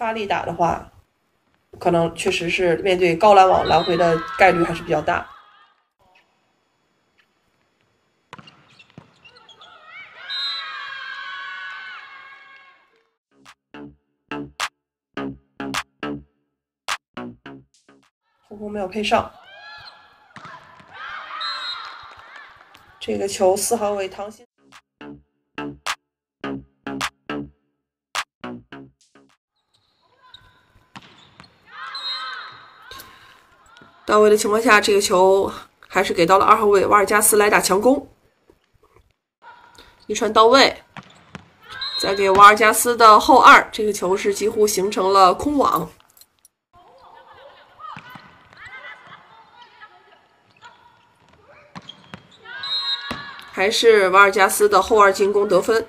发力打的话，可能确实是面对高拦网拦回的概率还是比较大。红红没有配上，这个球4号位唐鑫。到位的情况下，这个球还是给到了2号位瓦尔加斯来打强攻，一传到位，再给瓦尔加斯的后2，这个球是几乎形成了空网。还是瓦尔加斯的后2进攻得分。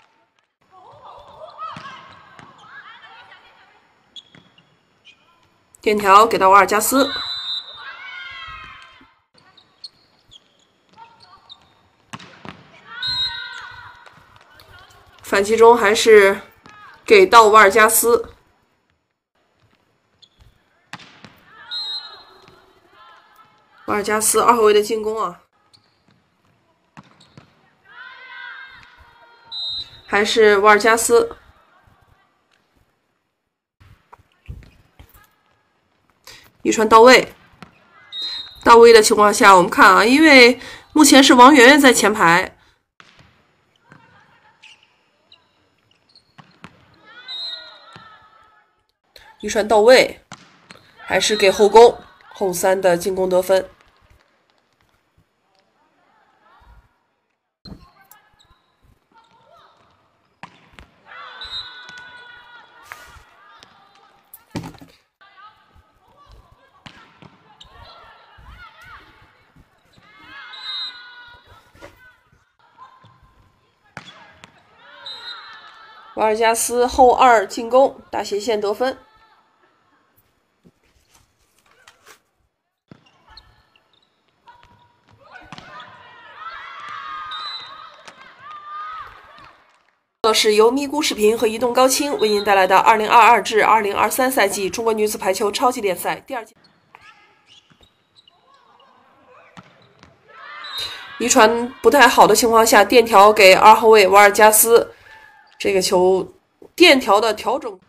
点条给到瓦尔加斯。反击中还是给到瓦尔加斯。瓦尔加斯2号位的进攻啊，还是瓦尔加斯。一传到位，到位的情况下，我们看啊，因为目前是王媛媛在前排。一传到位，还是给后攻后3的进攻得分。瓦尔加斯后2进攻大斜线得分。是由咪咕视频和移动高清为您带来的2022至2023赛季中国女子排球超级联赛第2届。一传不太好的情况下，垫条给2号位瓦尔加斯，这个球垫条的调整。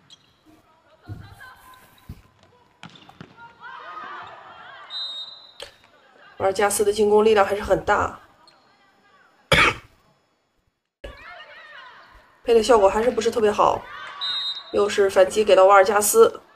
瓦尔加斯的进攻力量还是很大。配的效果还是不是特别好，又是反击给到瓦尔加斯。